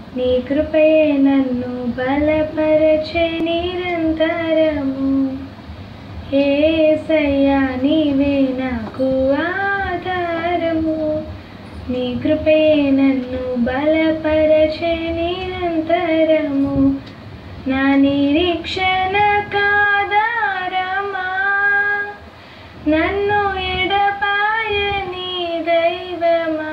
నీ కృపయే నన్ను బలపరచే నిరంతరము. యేసయ్యా నీవే నాకు ఆధారము. నీ కృపయే నన్ను బలపరచే నిరంతరము. నా నిరీక్షణ కాధారమా, నన్ను ఎడబాయని దైవమా.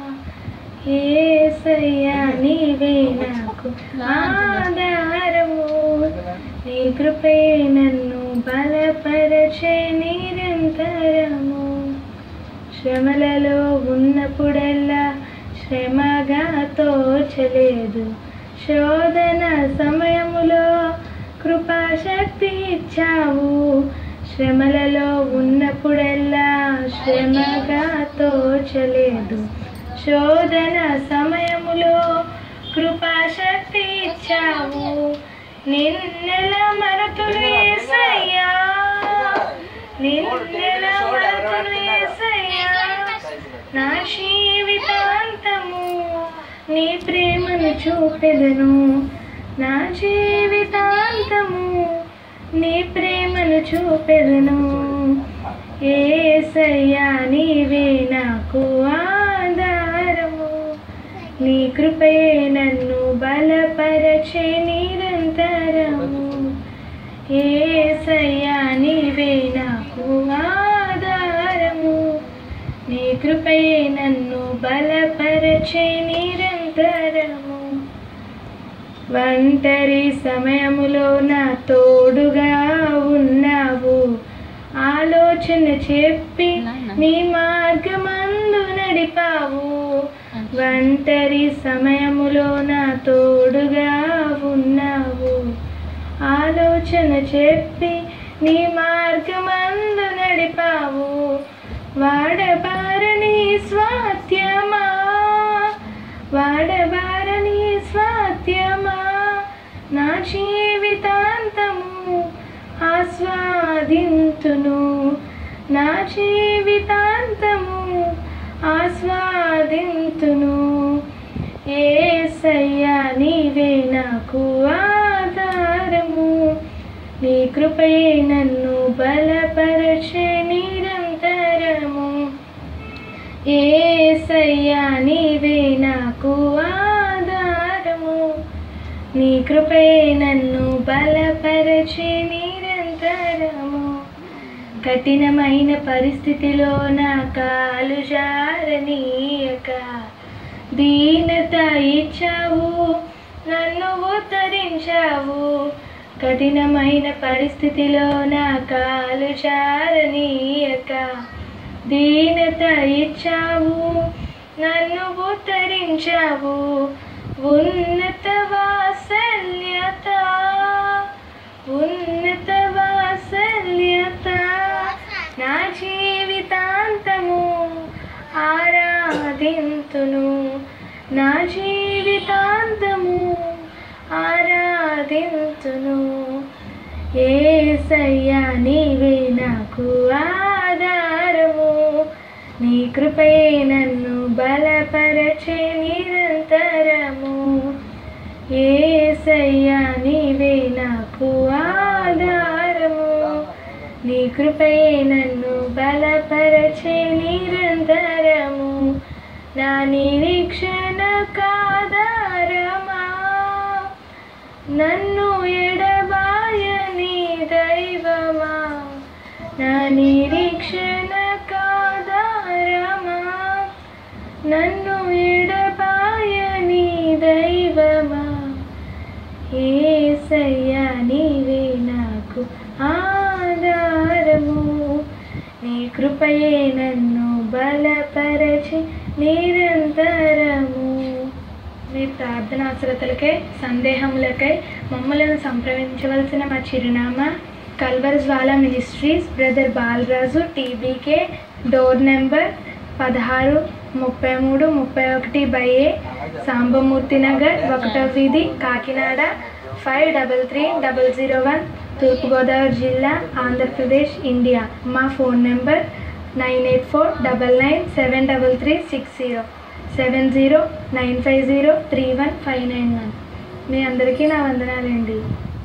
యేసయ్యా నీవే నాకు ఆధారము. నీ కృపయే నన్ను బలపరచే నిరంతరము. శ్రమలలో ఉన్నప్పుడల్లా శ్రమగా తోచలేదు. శోధన సమయములో కృపాశక్తి ఇచ్చావు. శ్రమలలో ఉన్నప్పుడల్లా శ్రమగా తోచలేదు. శోధన సమయములో కృపాశక్తి ఇచ్చావు. నిన్నెల మరతులు యేసయ్యా, నిన్నెల మరతులు యేసయ్యా. నా జీవితాంతము నీ ప్రేమను చూపెదను. నా జీవితాంతము నీ ప్రేమను చూపెదను. యేసయ్యా నీవే నాకు ఆధారము. నీ కృపయే నన్ను బలపరచే నిరంతరము. యేసయ్యా నీవే నాకు ఆధారము. నీ కృపయే నన్ను బలపరచే నిరంతరము. ఒంటరి సమయములో నా తోడుగా ఉన్నావు. ఆలోచన చెప్పి నీ మార్గమందు నడిపావు. ఒంటరి సమయములో నా తోడుగా ఉన్నావు. ఆలోచన చెప్పి నీ మార్గమందు నడిపావు. వాడబారని స్వాస్థ్యమా, వాడబారని స్వాస్థ్యమా. నా జీవితాంతము ఆస్వాదింతును. నా జీవితాంతము ఆస్వాదింతును. యేసయ్యా నీవే నాకు ఆధారము. నీ కృపయే నన్ను బలపరచే నిరంతరము. యేసయ్యా నీవే నాకు ఆధారము. నీ కృపయే నన్ను బలపరచే నిరంతరము. కఠినమైన పరిస్థితిలో నా కాలు జారనీయక దీనత ఇచ్చావు, నన్ను ఉద్ధరించావు. కఠినమైన పరిస్థితిలో నా కాలు జారనీయక దీనత ఇచ్చావు, నన్ను ఉద్ధరించావు. ఉన్నత వాత్సల్యత, ఉన్నత వాత్సల్యత. నా జీవితాంతము ఆరాధింతును. నా జీవితాంతము ఆరాధింతును. యేసయ్యా నీవే నాకు ఆధారము. నీ కృపయే నన్ను బలపరచే నిరంతరము. యేసయ్యా నీవే నాకు ఆధారము. నీ కృపయే నన్ను బలపరచే నిరంతరము. నా నిరీక్షణ కాధారమా, నన్ను ఎడబాయని దైవమా. నా నిరీక్షణ కాధారమా, నన్ను ఎడబాయని దైవమా. యేసయ్యా నీవే నాకు ఆధారము. నీ కృపయే నన్ను బలపరచి నిరంతరము. మీ ప్రార్థన అవసరతలకై సందేహములకై మమ్మలను సంప్రదించవలసిన మా చిరునామా Calvary Jwala ministries, brother Balaraju, TBK, door number 16, 33, 31A, Sambamurthy Nagar, 1వ వీధి, కాకినాడ 533001, తూర్పుగోదావరి జిల్లా, ఆంధ్రప్రదేశ్, ఇండియా. మా ఫోన్ నెంబర్ 98499733360. 7095031591. మీ అందరికీ నా వందనాలండి.